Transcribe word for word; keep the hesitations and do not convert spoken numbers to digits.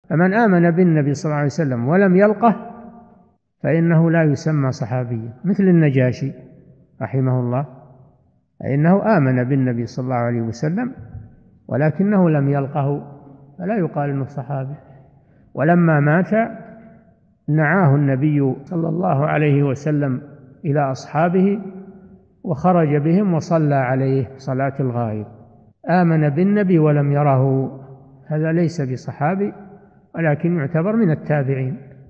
فمن آمن بالنبي صلى الله عليه وسلم ولم يلقه فإنه لا يسمى صحابيا، مثل النجاشي رحمه الله، فإنه آمن بالنبي صلى الله عليه وسلم ولكنه لم يلقه، فلا يقال إنه صحابي. ولما مات نعاه النبي صلى الله عليه وسلم إلى أصحابه وخرج بهم وصلى عليه صلاة الغائب. آمن بالنبي ولم يره، هذا ليس بصحابي ولكن يعتبر من التابعين.